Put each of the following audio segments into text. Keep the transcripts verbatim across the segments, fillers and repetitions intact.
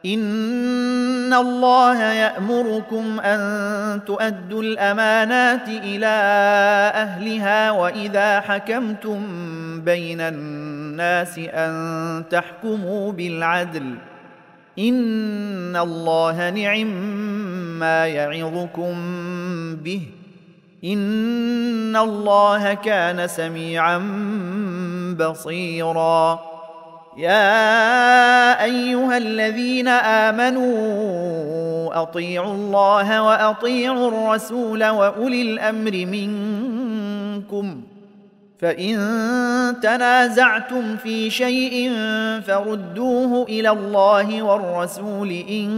إن الله يأمركم أن تؤدوا الأمانات إلى أهلها وإذا حكمتم بين الناس أن تحكموا بالعدل إن الله نعم ما يعظكم به إن الله كان سميعا بصيرا. يا أيها الذين آمنوا أطيعوا الله وأطيعوا الرسول وأولي الأمر منكم فإن تنازعتم في شيء فردوه إلى الله والرسول إن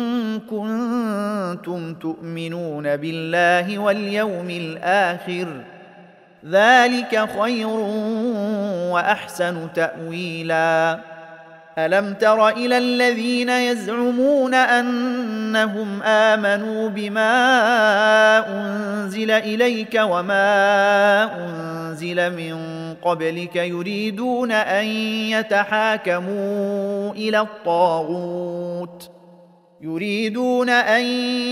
كنتم تؤمنون بالله واليوم الآخر ذلك خير وأحسن تأويلا. ألم تر إلى الذين يزعمون أنهم آمنوا بما أنزل إليك وما أنزل من قبلك يريدون أن يتحاكموا إلى الطاغوت يريدون أن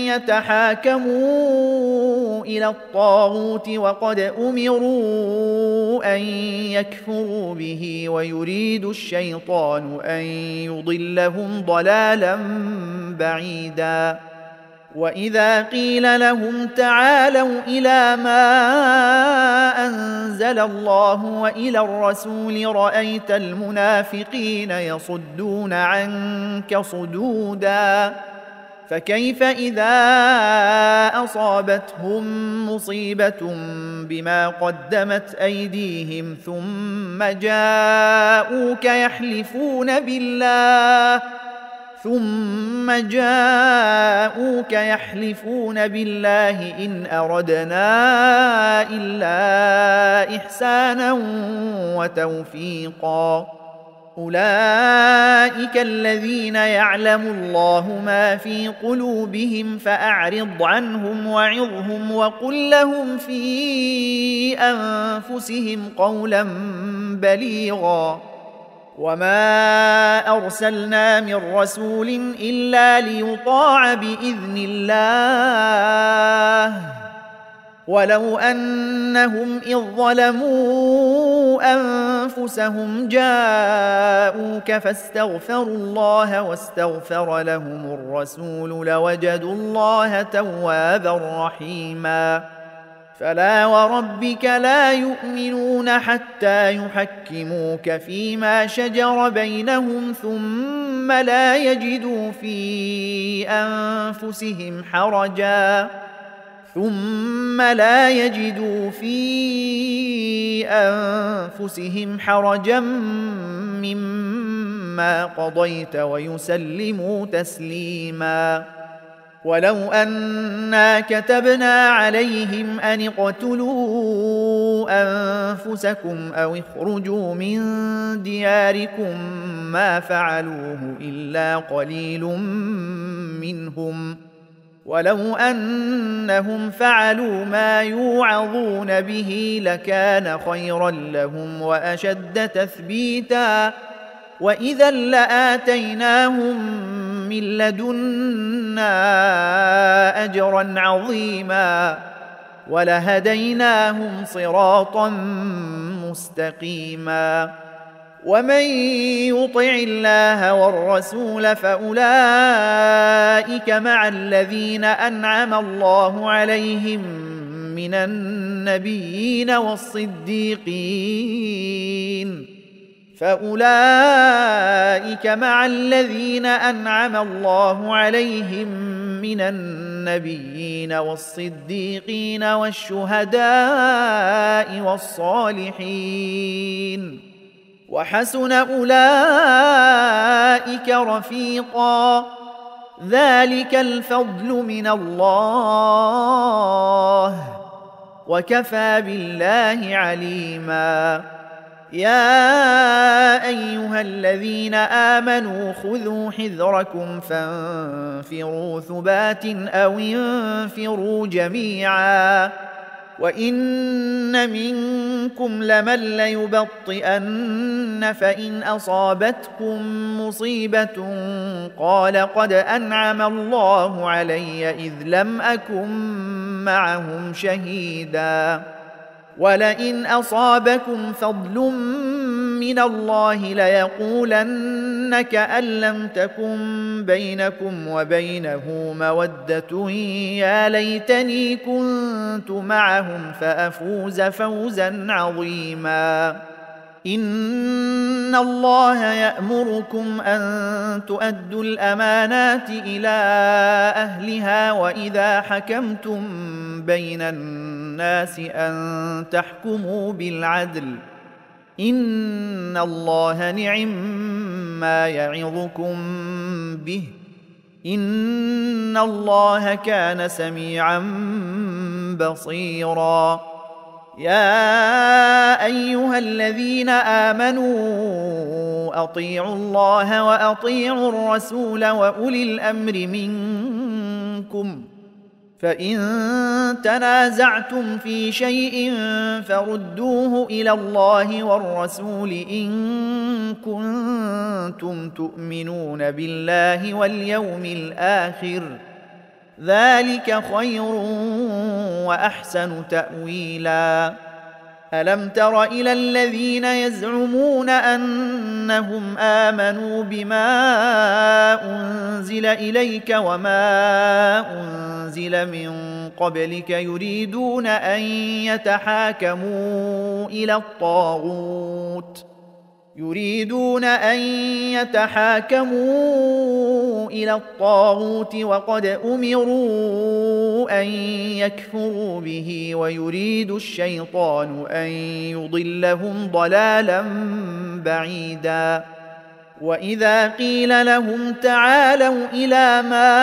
يتحاكموا إلى الطاغوت وقد أمروا أن يكفروا به ويريد الشيطان أن يضلهم ضلالا بعيدا. وإذا قيل لهم تعالوا إلى ما أنزل الله وإلى الرسول رأيت المنافقين يصدون عنك صدودا. فكيف إذا أصابتهم مصيبة بما قدمت أيديهم ثم جاءوك يحلفون بالله ثم جاءوك يحلفون بالله إن أردنا إلا إحسانا وتوفيقا. أولئك الذين يعلم الله ما في قلوبهم فأعرض عنهم وعظهم وقل لهم في أنفسهم قولا بليغا. وما أرسلنا من رسول إلا ليطاع بإذن الله ولو أنهم إذ ظلموا أنفسهم جاءوك فاستغفروا الله واستغفر لهم الرسول لوجدوا الله توابا رحيما. فلا وربك لا يؤمنون حتى يحكموك فيما شجر بينهم ثم لا يجدوا في أنفسهم حرجا ثم لا يجدوا في أنفسهم حرجا مما قضيت ويسلموا تسليما. ولو أنا كتبنا عليهم أن اقتلوا أنفسكم أو اخرجوا من دياركم ما فعلوه إلا قليل منهم ولو أنهم فعلوا ما يوعظون به لكان خيرا لهم وأشد تثبيتا وإذا لآتيناهم من لدنا أجرا عظيما ولهديناهم صراطا مستقيما. ومن يطع الله والرسول فأولئك مع الذين أنعم الله عليهم من النبيين والصديقين فأولئك مع الذين أنعم الله عليهم من النبيين والصديقين والشهداء والصالحين وحسن أولئك رفيقا. ذلك الفضل من الله وكفى بالله عليما. يا أيها الذين آمنوا خذوا حذركم فانفروا ثبات أو انفروا جميعا وإن منكم لمن ليبطئن فإن أصابتكم مصيبة قال قد أنعم الله علي إذ لم أكن معهم شهيدا ولئن أصابكم فضل من الله ليقولن كأن لم تكن بينكم وبينه مودة يا ليتني كنت معهم فأفوز فوزا عظيما. إن الله يأمركم أن تؤدوا الأمانات إلى أهلها وإذا حكمتم بين الناس أن تحكموا بالعدل إن الله نعم ما يعظكم به إن الله كان سميعا بصيرا. يا أيها الذين آمنوا أطيعوا الله وأطيعوا الرسول وأولي الأمر منكم فإن تنازعتم في شيء فردوه إلى الله والرسول إن كنتم تؤمنون بالله واليوم الآخر ذلك خير وأحسن تأويلا. ألم تر إلى الذين يزعمون أنهم آمنوا بما أنزل إليك وما أنزل من قبلك يريدون أن يتحاكموا إلى الطاغوت يريدون أن يتحاكموا إلى الطاغوت وقد أمروا أن يكفروا به ويريد الشيطان أن يضلهم ضلالا بعيدا. وإذا قيل لهم تعالوا إلى ما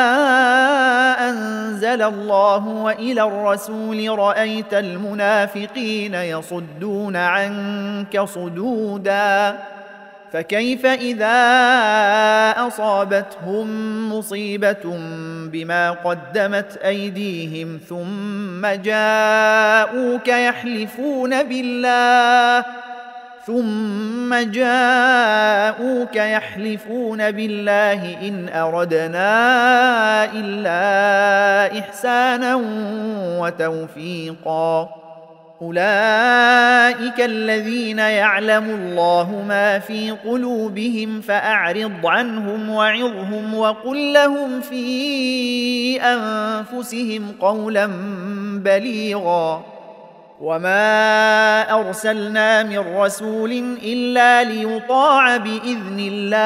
أنزل الله وإلى الرسول رأيت المنافقين يصدون عنك صدودا فكيف إذا أصابتهم مصيبة بما قدمت أيديهم ثم جاءوك يحلفون بالله ثم جاءوك يحلفون بالله إن أردنا إلا إحسانا وتوفيقا. أولئك الذين يعلم الله ما في قلوبهم فأعرض عنهم وعظهم وقل لهم في أنفسهم قولا بليغا. وما أرسلنا من رسول إلا ليطاع بإذن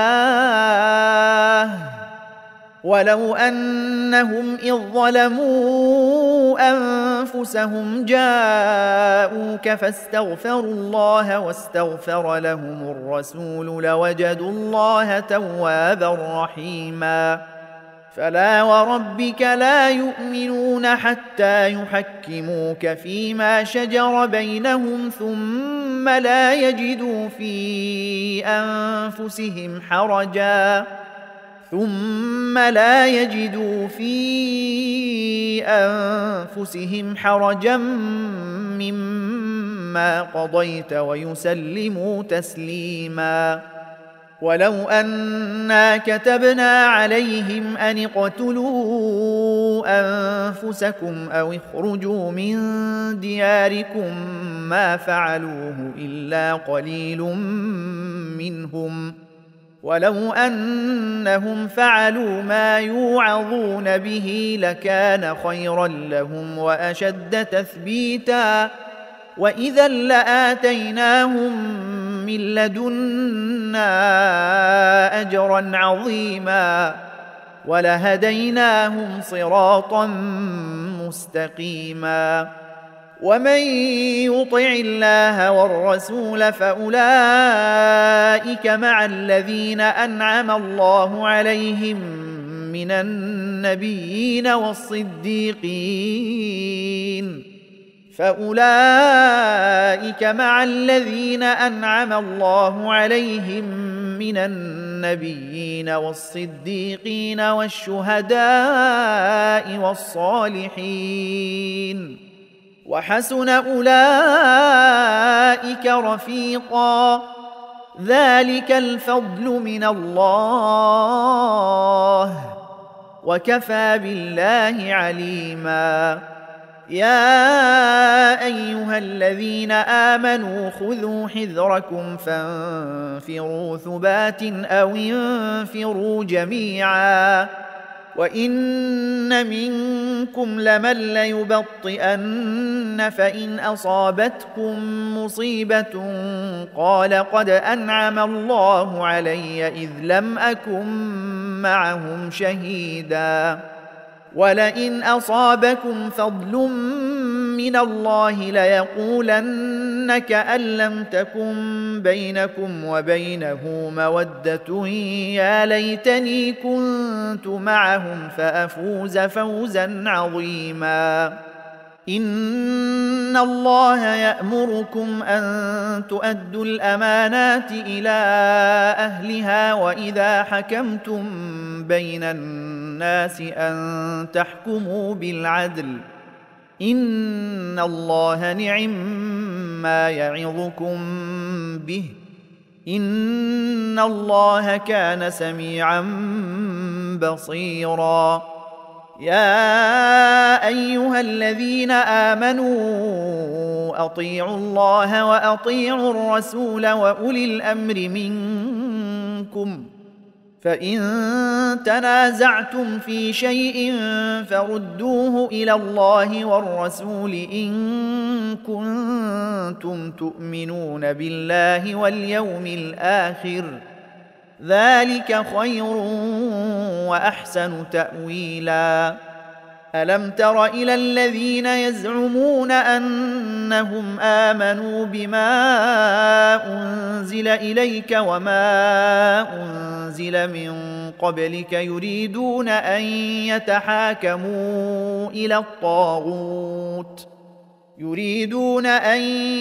الله ولو أنهم إذ ظلموا أنفسهم جاءوك فاستغفروا الله واستغفر لهم الرسول لوجدوا الله توابا رحيما. فلا وربك لا يؤمنون حتى يحكموك فيما شجر بينهم ثم لا يجدوا في أنفسهم حرجا ثم لا يجدوا في أنفسهم حرجا مما قضيت ويسلموا تسليما. ولو أنا كتبنا عليهم أن اقتلوا أنفسكم أو اخرجوا من دياركم ما فعلوه إلا قليل منهم ولو أنهم فعلوا ما يوعظون به لكان خيرا لهم وأشد تثبيتا وإذا لآتيناهم من لدنا أجرا عظيما ولهديناهم صراطا مستقيما. ومن يطع الله والرسول فأولئك مع الذين أنعم الله عليهم من النبيين والصديقين فأولئك مع الذين أنعم الله عليهم من النبيين والصديقين والشهداء والصالحين وحسن أولئك رفيقا. ذلك الفضل من الله وكفى بالله عليما. يا أيها الذين آمنوا خذوا حذركم فانفروا ثبات أو انفروا جميعا وإن منكم لمن ليبطئن فإن أصابتكم مصيبة قال قد أنعم الله علي إذ لم أكن معهم شهيدا ولئن أصابكم فضل من الله ليقولن كأن لم تكن بينكم وبينه مودة يا ليتني كنت معهم فأفوز فوزا عظيما. إن الله يأمركم أن تؤدوا الأمانات إلى أهلها وإذا حكمتم بين الناس أن تحكموا بالعدل إن الله نعم ما يعظكم به إن الله كان سميعا بصيرا. يا أيها الذين آمنوا أطيعوا الله وأطيعوا الرسول وأولي الأمر منكم فإن تنازعتم في شيء فردوه إلى الله والرسول إن كنتم تؤمنون بالله واليوم الآخر ذلك خير وأحسن تأويلا. ألم تر إلى الذين يزعمون أنهم آمنوا بما أنزل إليك وما أنزل من قبلك يريدون أن يتحاكموا إلى الطاغوت يريدون أن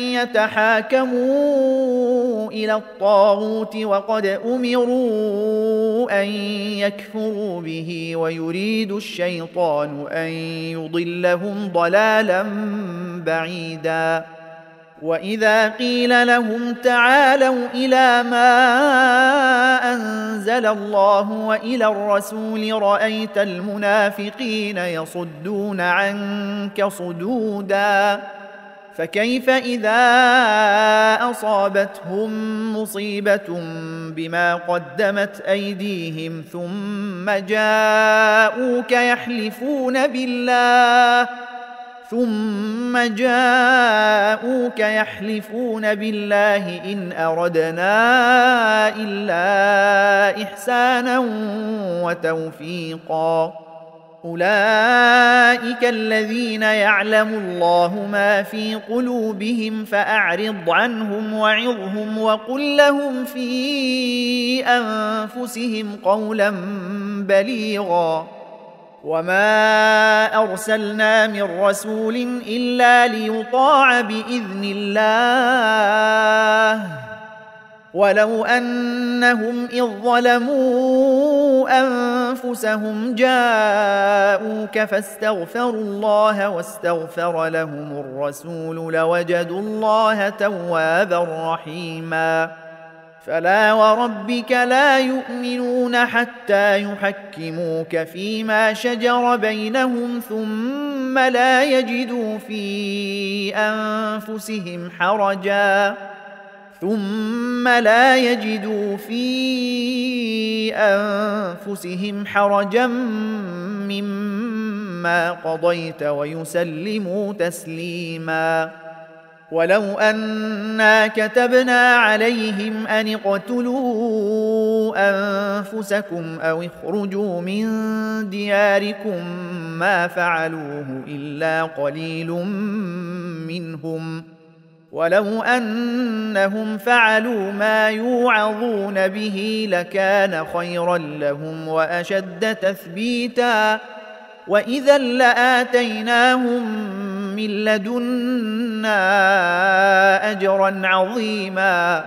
يتحاكموا إلى الطاغوت وقد أمروا أن يكفروا به ويريد الشيطان أن يضلهم ضلالا بعيدا. وإذا قيل لهم تعالوا إلى ما أنزل الله وإلى الرسول رأيت المنافقين يصدون عنك صدودا فكيف إذا أصابتهم مصيبة بما قدمت أيديهم ثم جاءوك يحلفون بالله ثم جاءوك يحلفون بالله إن أردنا إلا إحسانا وتوفيقا. أولئك الذين يعلم الله ما في قلوبهم فأعرض عنهم وعظهم وقل لهم في أنفسهم قولا بليغا. وما أرسلنا من رسول إلا ليطاع بإذن الله ولو أنهم إذ ظلموا أنفسهم جاءوك فاستغفروا الله واستغفر لهم الرسول لوجدوا الله توابا رحيما. فلا وربك لا يؤمنون حتى يحكموك فيما شجر بينهم ثم لا يجدوا في أنفسهم حرجا ثم لا يجدوا في أنفسهم حرجا مما قضيت ويسلموا تسليما. ولو أنا كتبنا عليهم أن اقتلوا أنفسكم أو اخرجوا من دياركم ما فعلوه إلا قليل منهم ولو أنهم فعلوا ما يوعظون به لكان خيرا لهم وأشد تثبيتا وإذا لآتيناهم من لدنا أجرا عظيما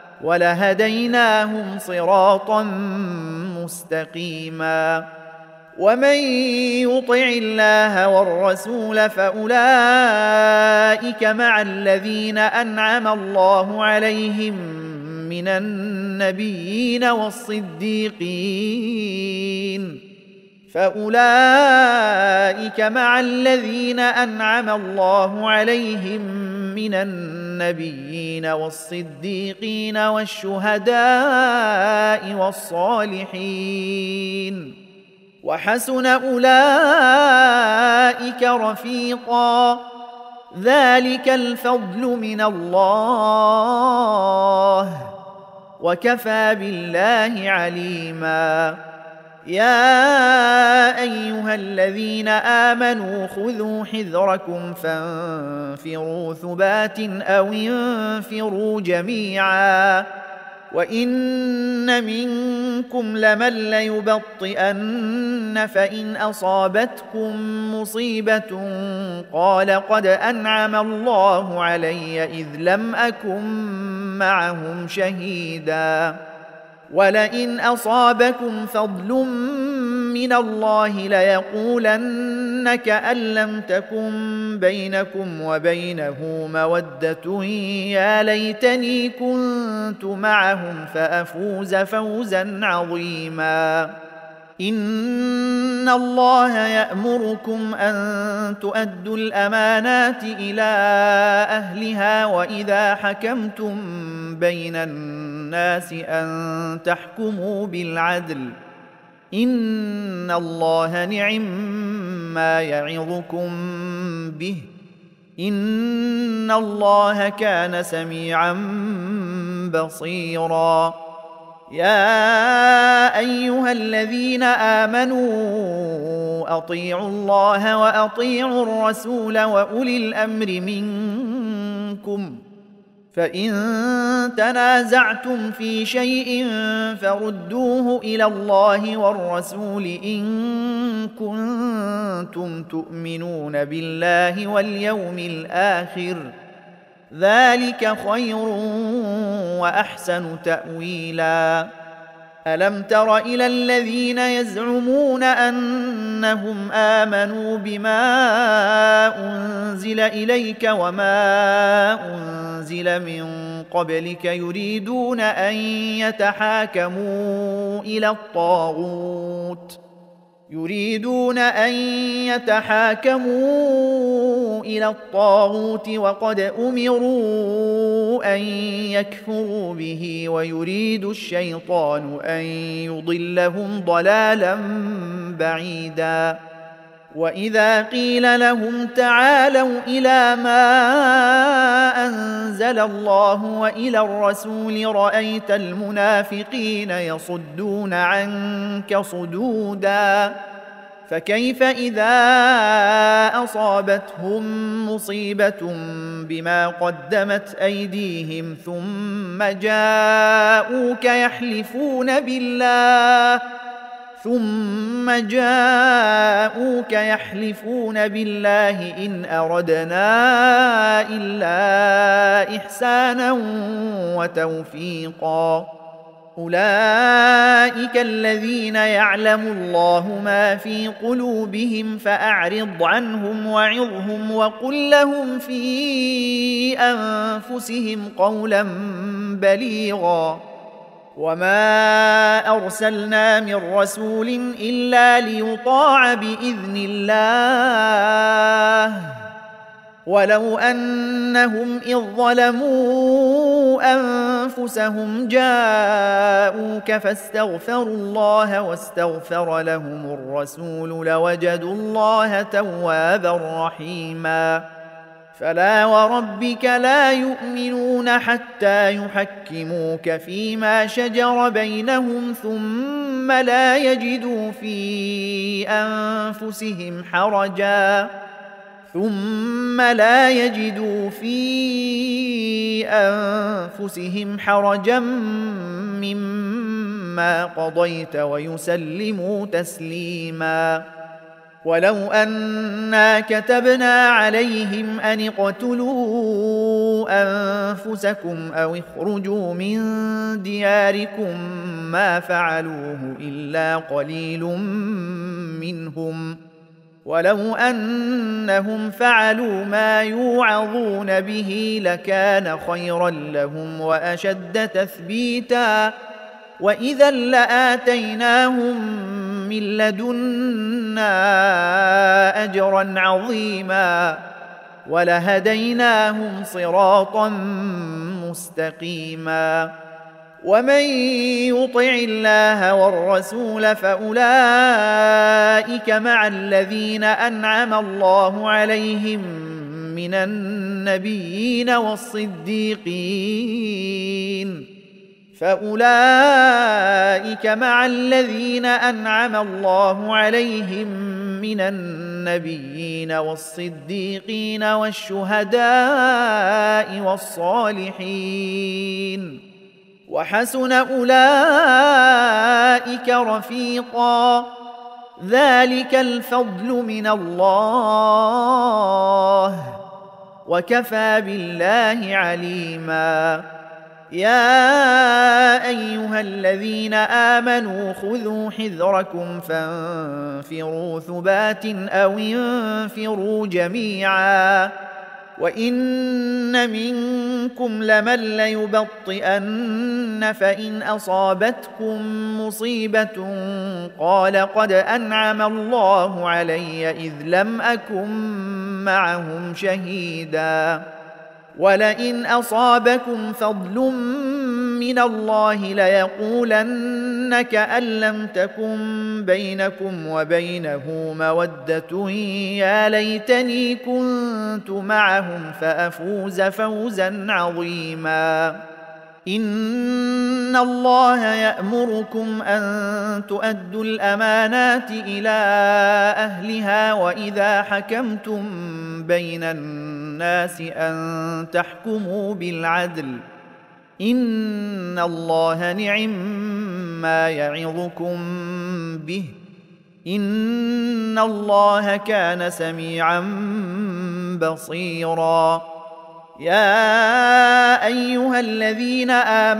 ولهديناهم صراطا مستقيما. ومن يطع الله والرسول فأولئك مع الذين أنعم الله عليهم من النبيين والصديقين فأولئك مع الذين أنعم الله عليهم من النبيين والصديقين والشهداء والصالحين وحسن أولئك رفيقا ذلك الفضل من الله وكفى بالله عليما يا أيها الذين آمنوا خذوا حذركم فانفروا ثبات أو انفروا جميعا وإن منكم لمن ليبطئن فإن أصابتكم مصيبة قال قد أنعم الله علي إذ لم أكن معهم شهيدا ولئن أصابكم فضل من الله ليقولن كأن لم تكن بينكم وبينه مودة يا ليتني كنت معهم فأفوز فوزا عظيما إن الله يأمركم أن تؤدوا الأمانات إلى أهلها وإذا حكمتم بين الناس أن تحكموا بالعدل إن الله نعم ما يعظكم به إن الله كان سميعا بصيرا يا أيها الذين آمنوا أطيعوا الله وأطيعوا الرسول وأولي الأمر منكم فإن تنازعتم في شيء فردوه إلى الله والرسول إن كنتم تؤمنون بالله واليوم الآخر ذلك خير وأحسن تأويلا ألم تر إلى الذين يزعمون أنهم آمنوا بما أنزل إليك وما أنزل من قبلك يريدون أن يتحاكموا إلى الطاغوت يريدون أن يتحاكموا إلى الطاغوت وقد أمروا أن يكفروا به ويريد الشيطان أن يضلهم ضلالا بعيدا وإذا قيل لهم تعالوا إلى ما أنزل الله وإلى الرسول رأيت المنافقين يصدون عنك صدودا فكيف إذا أصابتهم مصيبة بما قدمت أيديهم ثم جاءوك يحلفون بالله ثم جاءوك يحلفون بالله إن أردنا إلا إحسانا وتوفيقا أولئك الذين يعلم الله ما في قلوبهم فأعرض عنهم وعظهم وقل لهم في أنفسهم قولا بليغا وما أرسلنا من رسول إلا ليطاع بإذن الله ولو أنهم إذ ظلموا أنفسهم جاءوك فاستغفروا الله واستغفر لهم الرسول لوجدوا الله توابا رحيما فلا وربك لا يؤمنون حتى يحكموك فيما شجر بينهم ثم لا يجدوا في أنفسهم حرجا ثم لا يجدوا في أنفسهم حرجا مما قضيت ويسلموا تسليما ولو أنا كتبنا عليهم أن اقتلوا أنفسكم أو اخرجوا من دياركم ما فعلوه إلا قليل منهم ولو أنهم فعلوا ما يوعظون به لكان خيرا لهم وأشد تثبيتا وإذا لآتيناهم من لدنا أجرا عظيما ولهديناهم صراطا مستقيما ومن يطع الله والرسول فأولئك مع الذين أنعم الله عليهم من النبيين والصديقين فأولئك مع الذين أنعم الله عليهم من النبيين والصديقين والشهداء والصالحين وحسن أولئك رفيقا ذلك الفضل من الله وكفى بالله عليما يا أيها الذين آمنوا خذوا حذركم فانفروا ثبات أو انفروا جميعا وإن منكم لمن ليبطئن فإن أصابتكم مصيبة قال قد أنعم الله علي إذ لم أكن معهم شهيدا ولئن أصابكم فضل من الله ليقولن كأن لم تكن بينكم وبينه مودة يا ليتني كنت معهم فأفوز فوزا عظيما إن الله يأمركم أن تؤدوا الأمانات إلى أهلها وإذا حكمتم بين الناس أن تحكموا بالعدل إن الله نعم ما يعظكم به إن الله كان سميعا بصيرا يا أيها الذين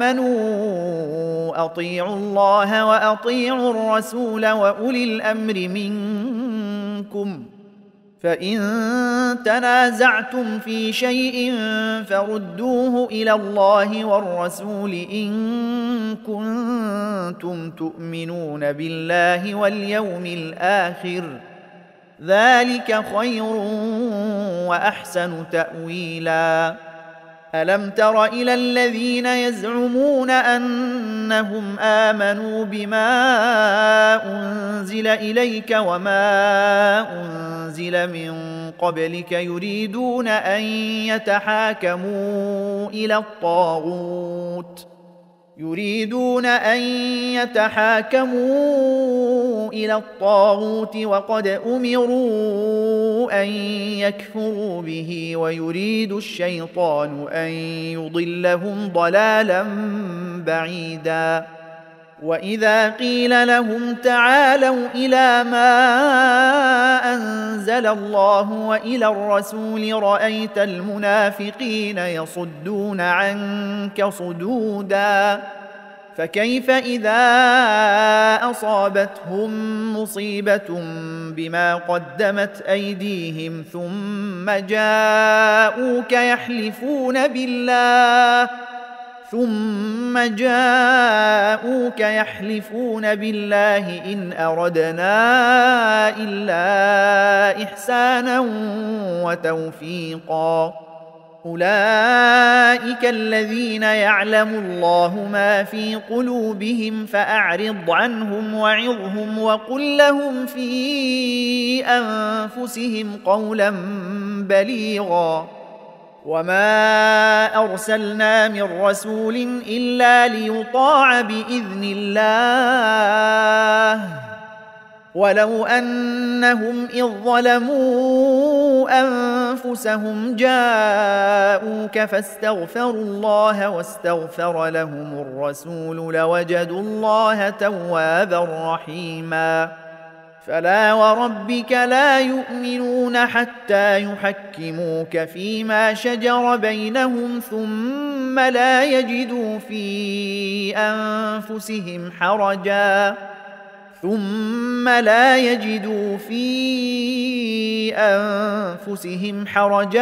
آمنوا أطيعوا الله وأطيعوا الرسول وأولي الأمر منكم فإن تنازعتم في شيء فردوه إلى الله والرسول إن كنتم تؤمنون بالله واليوم الآخر ذلك خير وأحسن تأويلا ألم تر إلى الذين يزعمون أنهم آمنوا بما أنزل إليك وما أنزل من قبلك يريدون أن يتحاكموا إلى الطاغوت يريدون أن يتحاكموا إلى الطاغوت وقد أمروا أن يكفروا به ويريد الشيطان أن يضلهم ضلالا بعيدا وإذا قيل لهم تعالوا إلى ما أنزل الله وإلى الرسول رأيت المنافقين يصدون عنك صدودا فكيف إذا أصابتهم مصيبة بما قدمت أيديهم ثم جاءوك يحلفون بالله ثم جاءوك يحلفون بالله إن أردنا إلا إحسانا وتوفيقا أولئك الذين يعلم الله ما في قلوبهم فأعرض عنهم وعظهم وقل لهم في أنفسهم قولا بليغا وما أرسلنا من رسول إلا ليطاع بإذن الله ولو أنهم إذ ظلموا أنفسهم جاءوك فاستغفروا الله واستغفر لهم الرسول لوجدوا الله توابا رحيما فلا وربك لا يؤمنون حتى يحكموك فيما شجر بينهم ثم لا يجدوا في أنفسهم حرجا ثم لا يجدوا في أنفسهم حرجا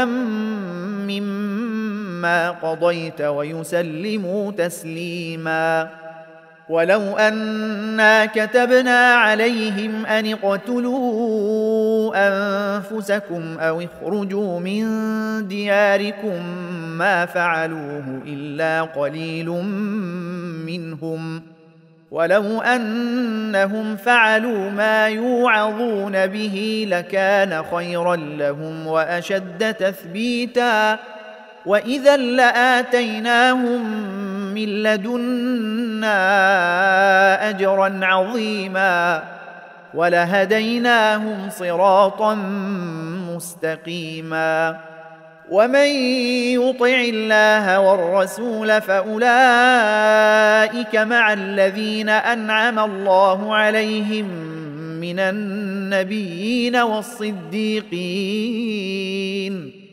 مما قضيت ويسلموا تسليما. ولو أنا كتبنا عليهم أن اقتلوا أنفسكم أو اخرجوا من دياركم ما فعلوه إلا قليل منهم، ولو أنهم فعلوا ما يوعظون به لكان خيرا لهم وأشد تثبيتا، وإذا لآتيناهم من لدنا أجرا عظيما ولهديناهم صراطا مستقيما. ومن يطع الله والرسول فأولئك مع الذين أنعم الله عليهم من النبيين والصديقين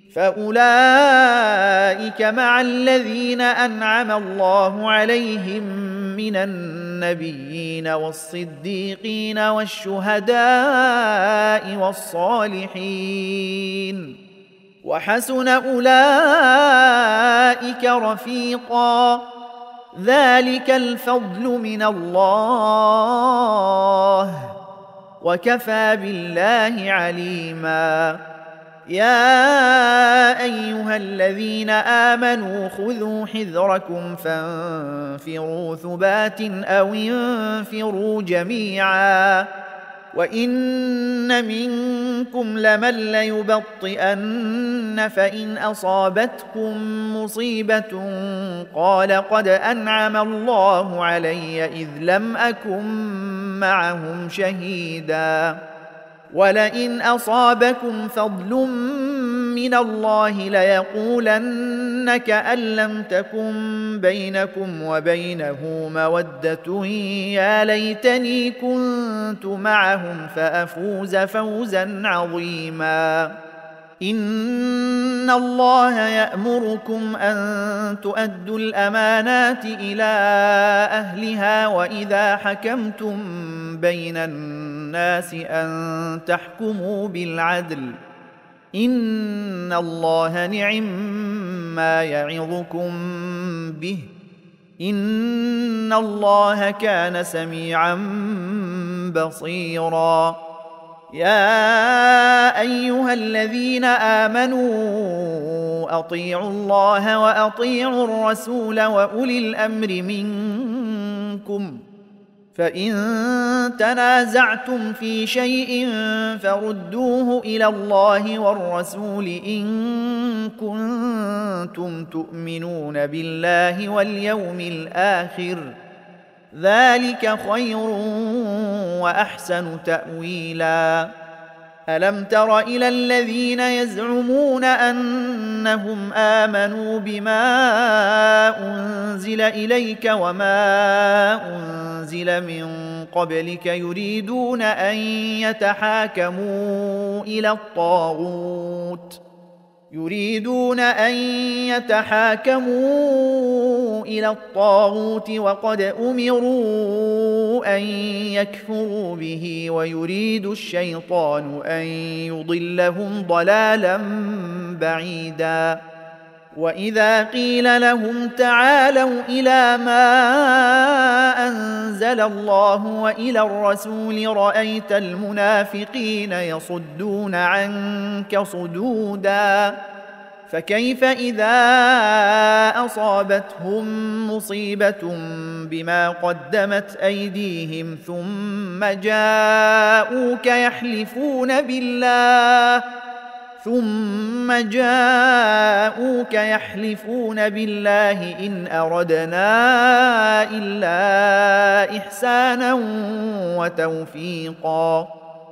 فأولئك مع الذين أنعم الله عليهم من النبيين والصديقين والشهداء والصالحين وحسن أولئك رفيقا. ذلك الفضل من الله وكفى بالله عليما. يا أيها الذين آمنوا خذوا حذركم فانفروا ثبات أو انفروا جميعا وإن منكم لمن ليبطئن فإن أصابتكم مصيبة قال قد أنعم الله علي إذ لم أكن معهم شهيدا ولئن أصابكم فضل من الله ليقولن كأن لم تكن بينكم وبينه مودة يا ليتني كنت معهم فأفوز فوزا عظيما. إن الله يأمركم أن تؤدوا الأمانات إلى أهلها وإذا حكمتم بين الناس أن تحكموا بالعدل إن الله نعم ما يعظكم به إن الله كان سميعا بصيرا. يا أيها الذين آمنوا أطيعوا الله وأطيعوا الرسول وأولي الأمر منكم فإن تنازعتم في شيء فردوه إلى الله والرسول إن كنتم تؤمنون بالله واليوم الآخر ذلك خير وأحسن تأويلا. ألم تر إلى الذين يزعمون أنهم آمنوا بما أنزل إليك وما أنزل من قبلك يريدون أن يتحاكموا إلى الطاغوت يريدون أن يتحاكموا إلى الطاغوت وقد أمروا أن يكفروا به ويريد الشيطان أن يضلهم ضلالا بعيدا. وإذا قيل لهم تعالوا إلى ما أنزل الله وإلى الرسول رأيت المنافقين يصدون عنك صدودا فكيف إذا أصابتهم مصيبة بما قدمت أيديهم ثم جاءوك يحلفون بالله ثم جاءوك يحلفون بالله إن أردنا إلا إحسانا وتوفيقا.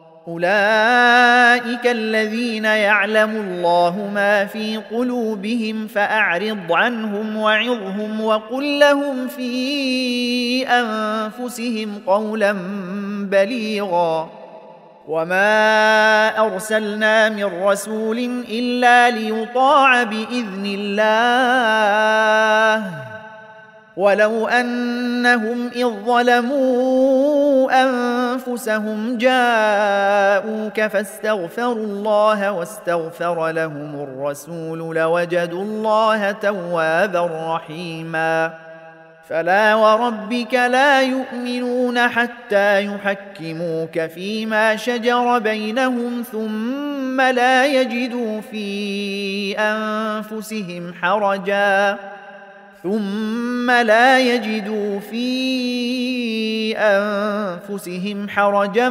أولئك الذين يعلم الله ما في قلوبهم فأعرض عنهم وعظهم وقل لهم في أنفسهم قولا بليغا. وما أرسلنا من رسول إلا ليطاع بإذن الله ولو أنهم إذ ظلموا أنفسهم جاءوك فاستغفروا الله واستغفر لهم الرسول لوجدوا الله توابا رحيما فلا وربك لا يؤمنون حتى يحكموك فيما شجر بينهم ثم لا يجدوا في أنفسهم حرجا ثم لا يجدوا في أنفسهم حرجا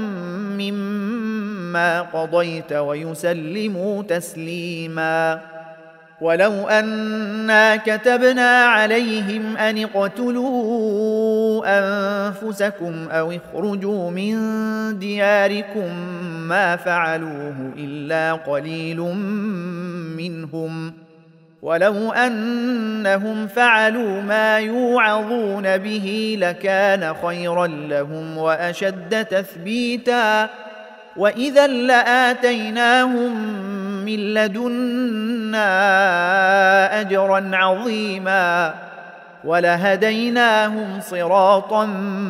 مما قضيت ويسلموا تسليما ولو أنا كتبنا عليهم أن اقتلوا أنفسكم أو اخرجوا من دياركم ما فعلوه إلا قليل منهم ولو أنهم فعلوا ما يوعظون به لكان خيرا لهم وأشد تثبيتا وإذا لآتيناهم من لدنا أجرا عظيما ولهديناهم صراطا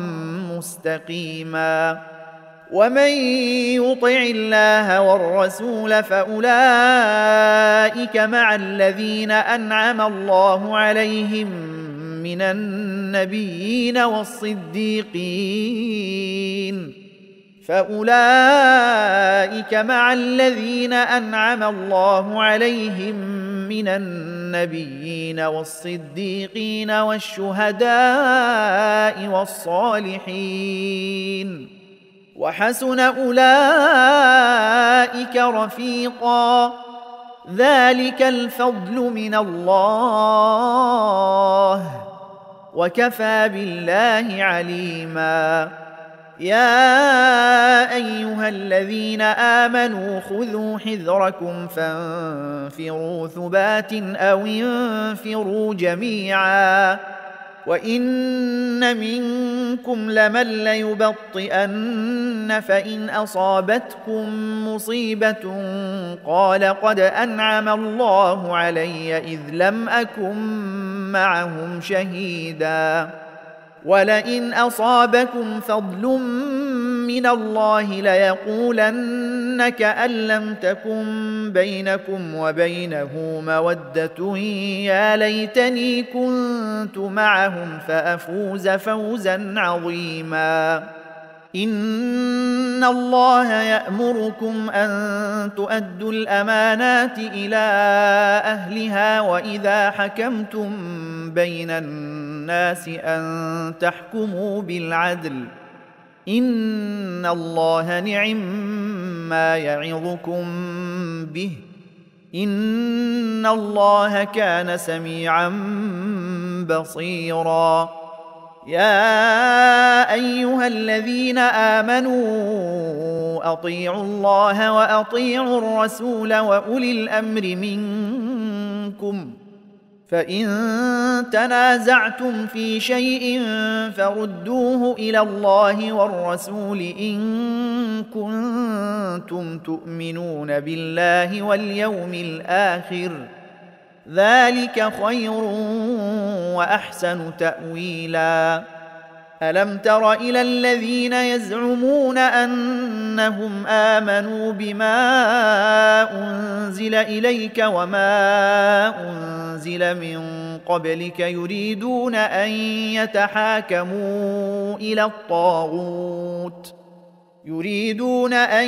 مستقيما ومن يطع الله والرسول فأولئك مع الذين أنعم الله عليهم من النبيين والصديقين فأولئك مع الذين أنعم الله عليهم من النبيين والصديقين والشهداء والصالحين وحسن أولئك رفيقا ذلك الفضل من الله وكفى بالله عليما يا أيها الذين آمنوا خذوا حذركم فانفروا ثبات أو انفروا جميعا وإن منكم لمن ليبطئن فإن أصابتكم مصيبة قال قد أنعم الله علي إذ لم أكن معهم شهيدا ولئن أصابكم فضل من الله ليقولن كأن لم تكن بينكم وبينه مودة يا ليتني كنت معهم فأفوز فوزا عظيما إن الله يأمركم أن تؤدوا الأمانات إلى أهلها وإذا حكمتم بين الناس أن تحكموا بالعدل إن الله نعم ما يعظكم به إن الله كان سميعا بصيرا يا أيها الذين آمنوا أطيعوا الله وأطيعوا الرسول وأولي الأمر منكم فإن تنازعتم في شيء فردوه إلى الله والرسول إن كنتم تؤمنون بالله واليوم الآخر ذلك خير وأحسن تأويلا ألم تر إلى الذين يزعمون أنهم آمنوا بما أنزل إليك وما أنزل من قبلك يريدون أن يتحاكموا إلى الطاغوت يريدون أن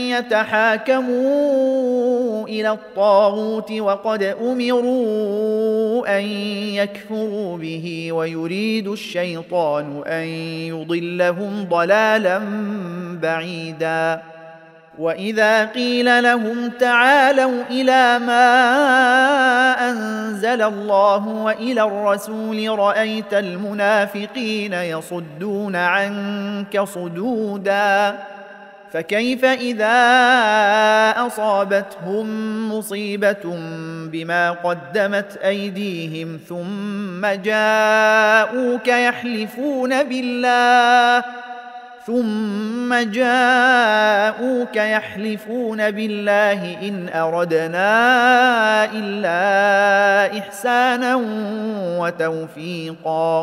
يتحاكموا إلى الطاغوت وقد أمروا أن يكفروا به ويريد الشيطان أن يضلهم ضلالا بعيدا وإذا قيل لهم تعالوا إلى ما أنزل الله وإلى الرسول رأيت المنافقين يصدون عنك صدودا فكيف إذا أصابتهم مصيبة بما قدمت أيديهم ثم جاءوك يحلفون بالله ثم جاءوك يحلفون بالله إن أردنا إلا إحسانا وتوفيقا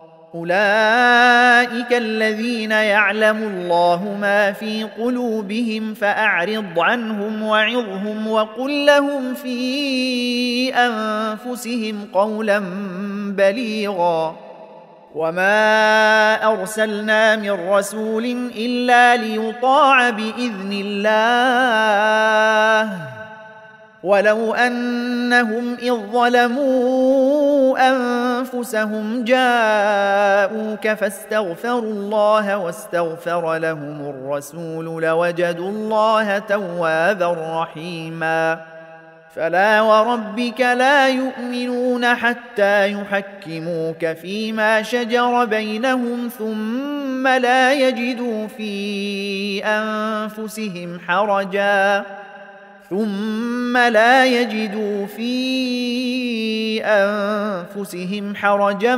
أولئك الذين يعلم الله ما في قلوبهم فأعرض عنهم وعظهم وقل لهم في أنفسهم قولا بليغا وما أرسلنا من رسول إلا ليطاع بإذن الله ولو أنهم إذ ظلموا أنفسهم جاءوك فاستغفروا الله واستغفر لهم الرسول لوجدوا الله توابا رحيما فلا وربك لا يؤمنون حتى يحكموك فيما شجر بينهم ثم لا يجدوا في أنفسهم حرجا ثم لا يجدوا في أنفسهم حرجا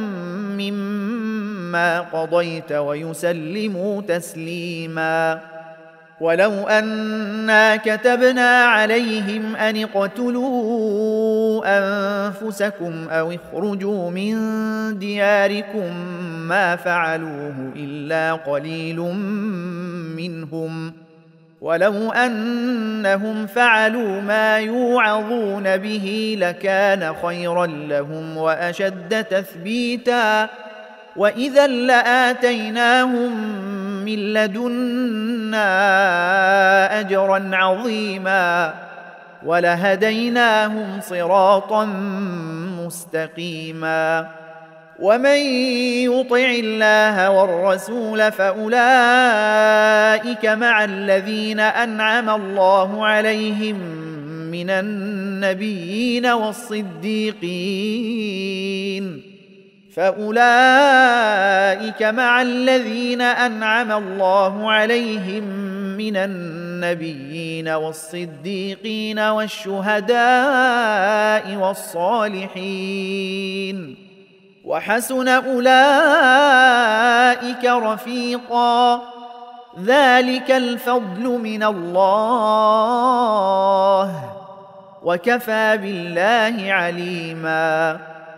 مما قضيت ويسلموا تسليما ولو أنا كتبنا عليهم أن اقتلوا أنفسكم أو اخرجوا من دياركم ما فعلوه إلا قليل منهم ولو أنهم فعلوا ما يوعظون به لكان خيرا لهم وأشد تثبيتا وإذا لآتيناهم من لدنا أجرا عظيما ولهديناهم صراطا مستقيما ومن يطع الله والرسول فأولئك مع الذين أنعم الله عليهم من النبيين والصديقين فأولئك مع الذين أنعم الله عليهم من النبيين والصديقين والشهداء والصالحين وحسن أولئك رفيقا ذلك الفضل من الله وكفى بالله عليما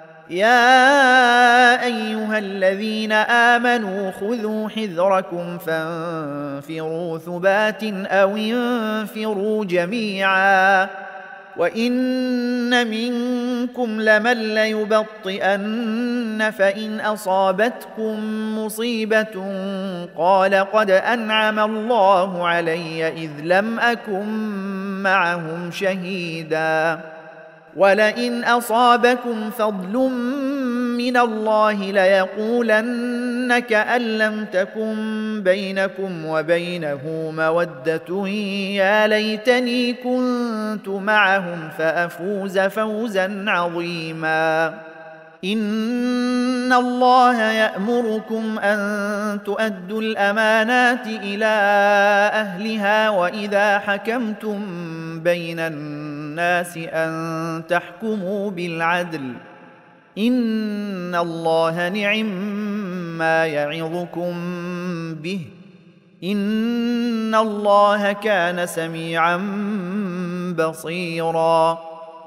يا أيها الذين آمنوا خذوا حذركم فانفروا ثبات أو انفروا جميعا وإن منكم لمن ليبطئن فإن أصابتكم مصيبة قال قد أنعم الله علي إذ لم أكن معهم شهيدا ولئن أصابكم فضل من الله ليقولن كأن لم تكن بينكم وبينه مودة يا ليتني كنت معهم فأفوز فوزا عظيما إن الله يأمركم أن تؤدوا الأمانات إلى أهلها وإذا حكمتم بين الناس أن تحكموا بالعدل إن الله نعم ما يعظكم به إن الله كان سميعا بصيرا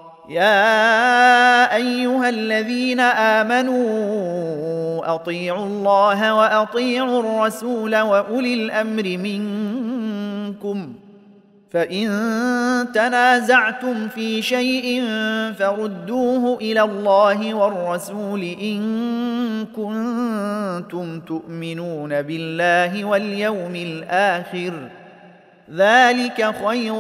يا أيها الذين آمنوا أطيعوا الله وأطيعوا الرسول وأولي الأمر منكم فإن تنازعتم في شيء فردوه إلى الله والرسول إن كنتم تؤمنون بالله واليوم الآخر ذلك خير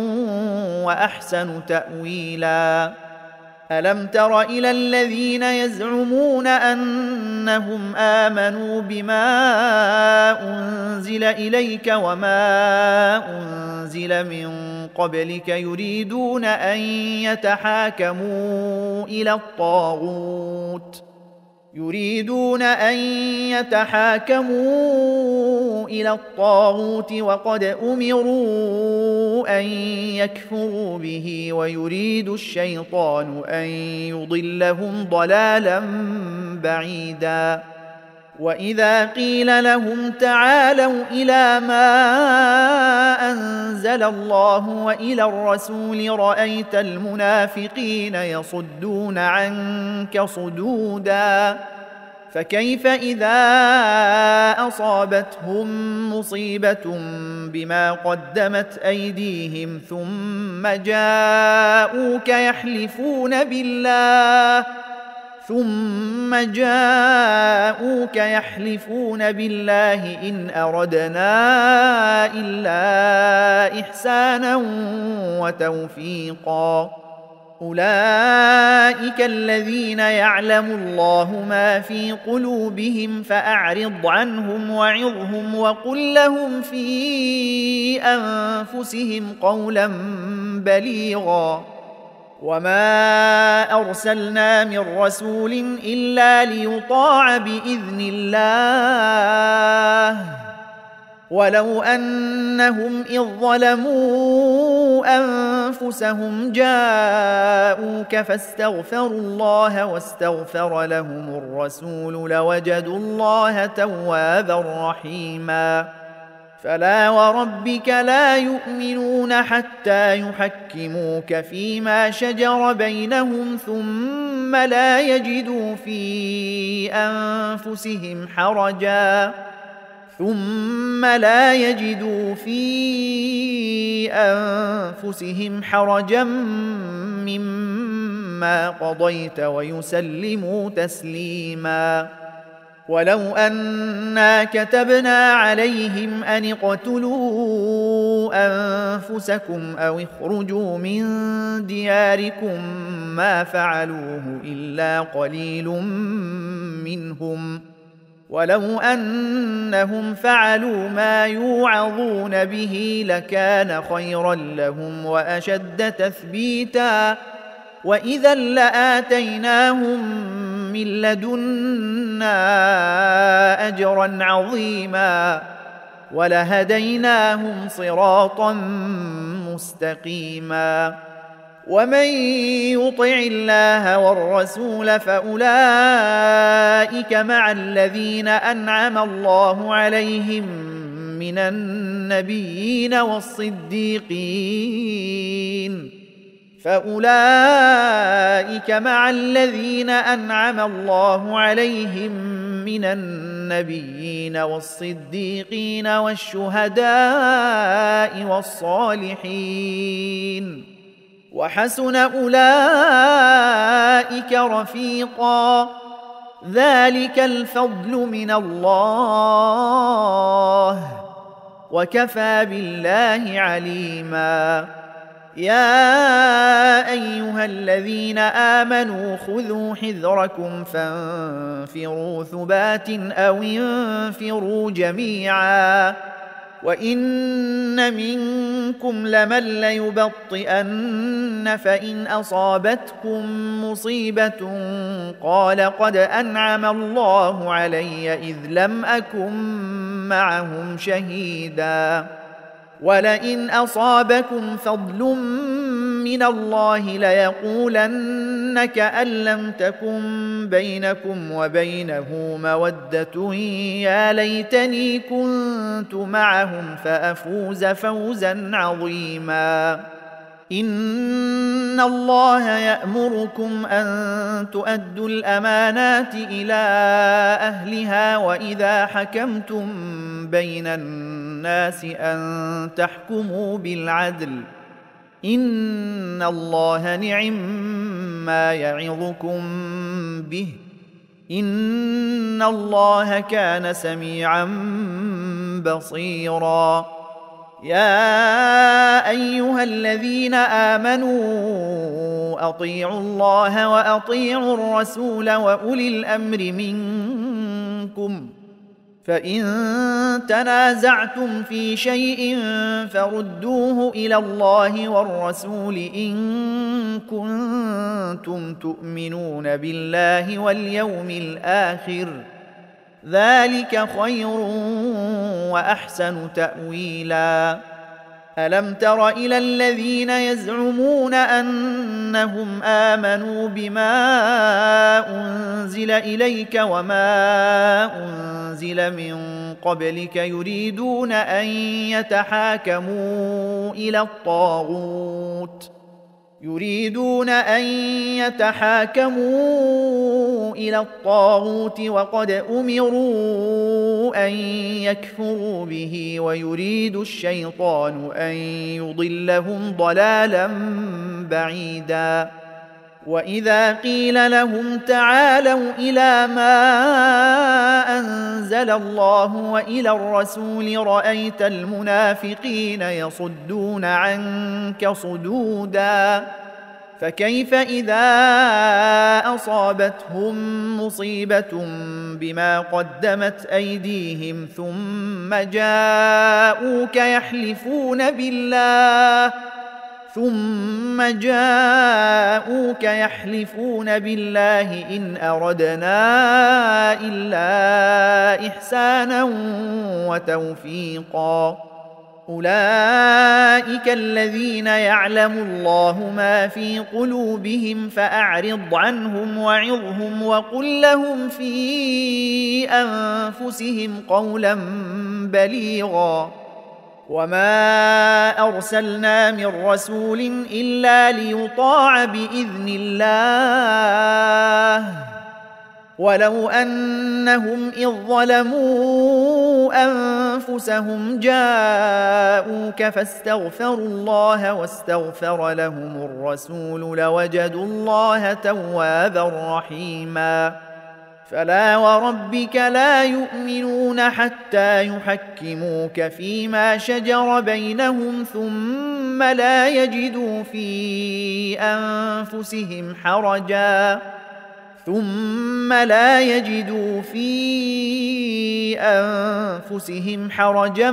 وأحسن تأويلا ألم تر إلى الذين يزعمون أنهم آمنوا بما أنزل إليك وما أنزل من قبلك يريدون أن يتحاكموا إلى الطاغوت يريدون أن يتحاكموا إلى الطاغوت وقد أمروا أن يكفروا به ويريد الشيطان أن يضلهم ضلالا بعيدا وإذا قيل لهم تعالوا إلى ما أنزل الله وإلى الرسول رأيت المنافقين يصدون عنك صدودا فكيف إذا أصابتهم مصيبة بما قدمت أيديهم ثم جاءوك يحلفون بالله ثم جاءوك يحلفون بالله إن أردنا إلا إحسانا وتوفيقا أولئك الذين يعلم الله ما في قلوبهم فأعرض عنهم وعظهم وقل لهم في أنفسهم قولا بليغا وما أرسلنا من رسول إلا ليطاع بإذن الله ولو أنهم إذ ظلموا أنفسهم جاءوك فاستغفروا الله واستغفر لهم الرسول لوجدوا الله توابا رحيما فلا وربك لا يؤمنون حتى يحكموك فيما شجر بينهم ثم لا يجدوا في أنفسهم حرجا ثم لا يجدوا في أنفسهم حرجا مما قضيت ويسلموا تسليما ولو أنا كتبنا عليهم أن اقتلوا أنفسكم أو اخرجوا من دياركم ما فعلوه إلا قليل منهم ولو أنهم فعلوا ما يوعظون به لكان خيرا لهم وأشد تثبيتا وإذا لآتيناهم من لدنا أجرا عظيما ولهديناهم صراطا مستقيما ومن يطع الله والرسول فأولئك مع الذين أنعم الله عليهم من النبيين والصديقين فأولئك مع الذين أنعم الله عليهم من النبيين والصديقين والشهداء والصالحين وحسن أولئك رفيقا ذلك الفضل من الله وكفى بالله عليما يا أيها الذين آمنوا خذوا حذركم فانفروا ثبات أو انفروا جميعا وإن منكم لمن ليبطئن فإن أصابتكم مصيبة قال قد أنعم الله علي إذ لم أكن معهم شهيدا ولئن أصابكم فضل من الله ليقولن كأن لم تكن بينكم وبينه مودة يا ليتني كنت معهم فأفوز فوزا عظيما إن الله يأمركم أن تؤدوا الأمانات إلى أهلها وإذا حكمتم بين الناس أن تحكموا بالعدل إن الله نعم ما يعظكم به إن الله كان سميعا بصيرا يا أيها الذين آمنوا أطيعوا الله وأطيعوا الرسول وأولي الأمر منكم فإن تنازعتم في شيء فردوه إلى الله والرسول إن كنتم تؤمنون بالله واليوم الآخر ذلك خير وأحسن تأويلا ألم تر إلى الذين يزعمون أنهم آمنوا بما أنزل إليك وما أنزل من قبلك يريدون أن يتحاكموا إلى الطاغوت يريدون أن يتحاكموا إلى الطاغوت وقد أمروا أن يكفروا به ويريد الشيطان أن يضلهم ضلالا بعيدا وإذا قيل لهم تعالوا إلى ما أنزل الله وإلى الرسول رأيت المنافقين يصدون عنك صدودا فكيف إذا أصابتهم مصيبة بما قدمت أيديهم ثم جاءوك يحلفون بالله ثم جاءوك يحلفون بالله إن أردنا إلا إحسانا وتوفيقا أولئك الذين يعلم الله ما في قلوبهم فأعرض عنهم وعظهم وقل لهم في أنفسهم قولا بليغا وما أرسلنا من رسول إلا ليطاع بإذن الله ولو أنهم إذ ظلموا أنفسهم جاءوك فاستغفروا الله واستغفر لهم الرسول لوجدوا الله توابا رحيما فلا وربك لا يؤمنون حتى يحكموك فيما شجر بينهم ثم لا يجدوا في أنفسهم حرجا ثم لا يجدوا في أنفسهم حرجا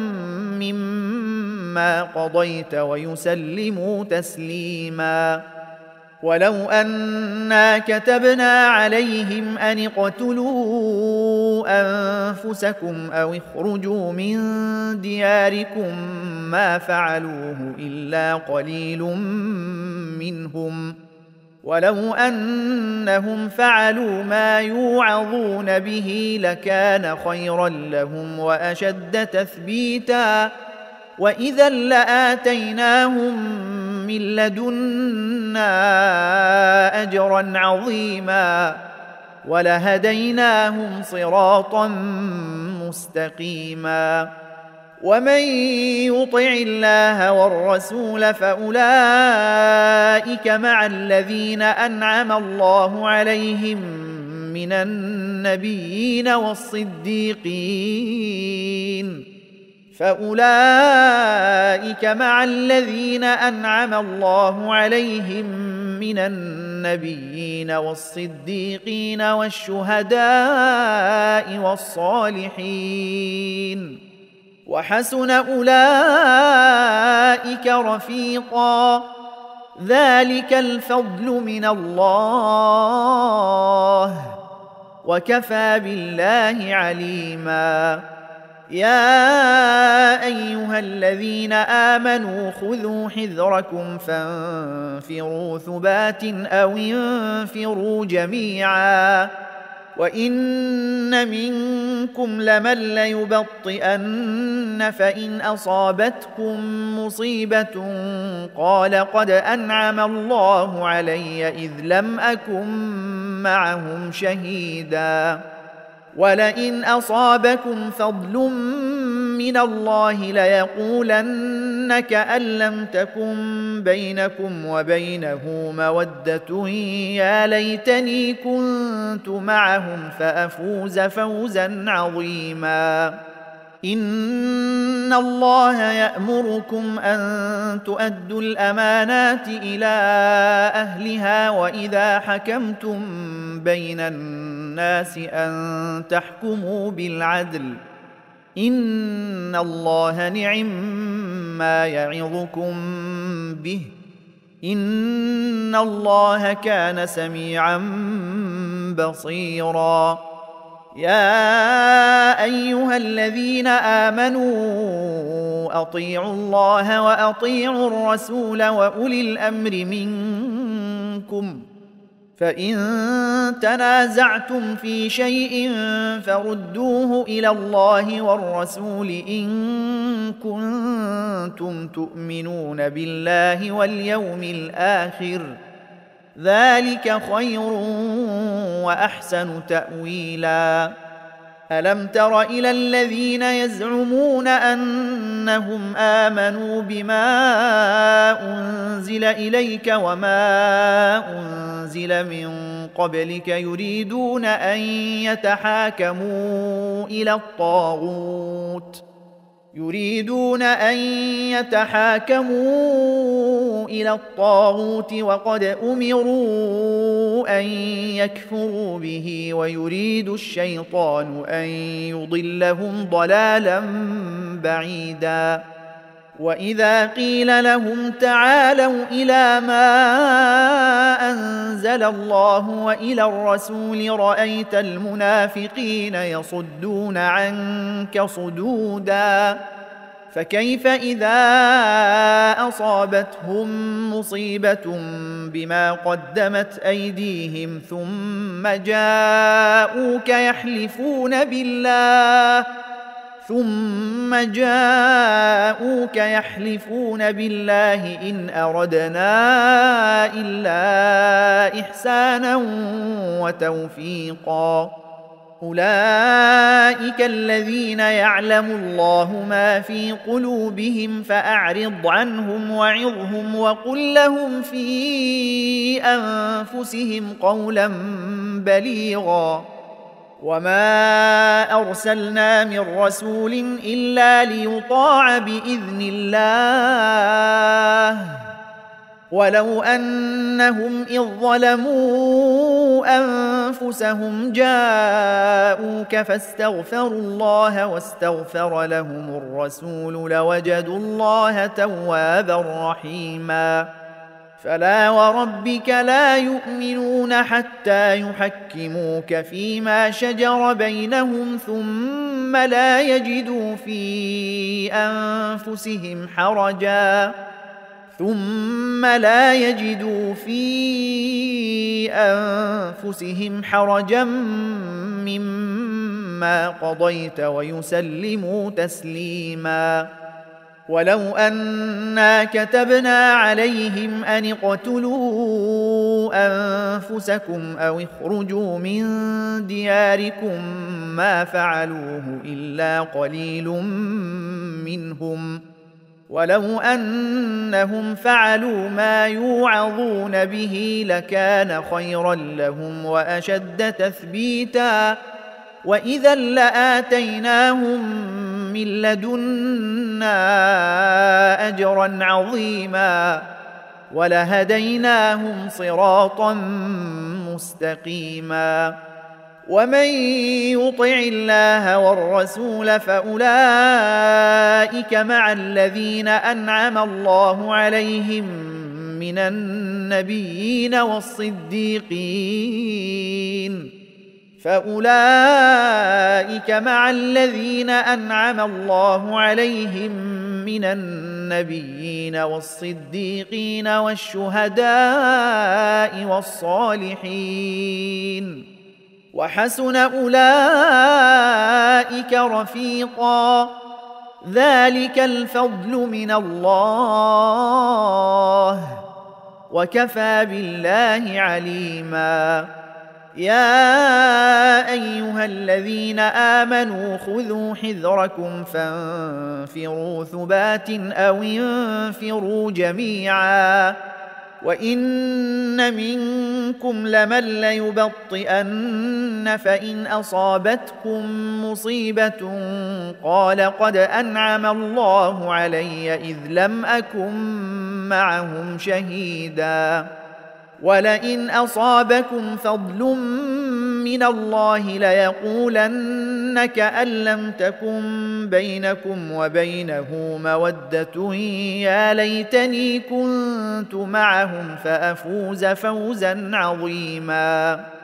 مما قضيت ويسلموا تسليما ولو أنا كتبنا عليهم أن اقتلوا أنفسكم أو اخرجوا من دياركم ما فعلوه إلا قليل منهم ولو أنهم فعلوا ما يوعظون به لكان خيرا لهم وأشد تثبيتا وإذا لآتيناهم من لدنا أجرا عظيما ولهديناهم صراطا مستقيما ومن يطع الله والرسول فأولئك مع الذين أنعم الله عليهم من النبيين والصديقين فأولئك مع الذين أنعم الله عليهم من النبيين والصديقين والشهداء والصالحين وحسن أولئك رفيقا ذلك الفضل من الله وكفى بالله عليما يا أيها الذين آمنوا خذوا حذركم فانفروا ثبات أو انفروا جميعا وإن منكم لمن ليبطئن فإن أصابتكم مصيبة قال قد أنعم الله علي إذ لم أكن معهم شهيدا ولئن أصابكم فضل من الله ليقولن كأن لم تكن بينكم وبينه مودة يا ليتني كنت معهم فأفوز فوزا عظيما إن الله يأمركم أن تؤدوا الأمانات إلى أهلها وإذا حكمتم بين الناس أن تحكموا بالعدل إن الله نعم ما يعظكم به إن الله كان سميعا بصيرا يا أيها الذين آمنوا أطيعوا الله وأطيعوا الرسول وأولي الأمر منكم، فإن تنازعتم في شيء فردوه إلى الله والرسول إن كنتم تؤمنون بالله واليوم الآخر، ذلك خير وأحسن تأويلا. ألم تر إلى الذين يزعمون أنهم آمنوا بما أنزل إليك وما أنزل من قبلك يريدون أن يتحاكموا إلى الطاغوت يريدون أن يتحاكموا إلى الطاغوت وقد أمروا أن يكفروا به ويريد الشيطان أن يضلهم ضلالا بعيدا. وإذا قيل لهم تعالوا إلى ما أنزل الله وإلى الرسول رأيت المنافقين يصدون عنك صدودا. فكيف إذا أصابتهم مصيبة بما قدمت أيديهم ثم جاءوك يحلفون بالله ثم جاءوك يحلفون بالله إن أردنا إلا إحسانا وتوفيقا. أولئك الذين يعلم الله ما في قلوبهم فأعرض عنهم وعظهم وقل لهم في أنفسهم قولا بليغا. وما أرسلنا من رسول إلا ليطاع بإذن الله ولو أنهم إذ ظلموا أنفسهم جاءوك فاستغفروا الله واستغفر لهم الرسول لوجدوا الله توابا رحيما. فلا وربك لا يؤمنون حتى يحكموك فيما شجر بينهم ثم لا يجدوا في أنفسهم حرجا ثم لا يجدوا في أنفسهم حرجا مما قضيت ويسلموا تسليما. ولو أنا كتبنا عليهم أن اقتلوا أنفسكم أو اخرجوا من دياركم ما فعلوه إلا قليل منهم ولو أنهم فعلوا ما يوعظون به لكان خيرا لهم وأشد تثبيتا وإذا لآتيناهم من لدنا أجرا عظيما ولهديناهم صراطا مستقيما. ومن يطع الله والرسول فأولئك مع الذين أنعم الله عليهم من النبيين والصديقين فأولئك مع الذين أنعم الله عليهم من النبيين والصديقين والشهداء والصالحين وحسن أولئك رفيقا. ذلك الفضل من الله وكفى بالله عليما. يا أيها الذين آمنوا خذوا حذركم فانفروا ثبات أو انفروا جميعا وإن منكم لمن ليبطئن فإن أصابتكم مصيبة قال قد أنعم الله علي إذ لم أكن معهم شهيدا ولئن أصابكم فضل من الله ليقولن كأن لم تكن بينكم وبينه مودة يا ليتني كنت معهم فأفوز فوزا عظيما.